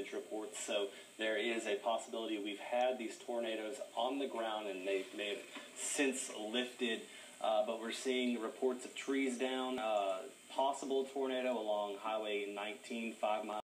damage reports. So there is a possibility we've had these tornadoes on the ground and they may have since lifted, but we're seeing reports of trees down, possible tornado along Highway 19, 5 miles.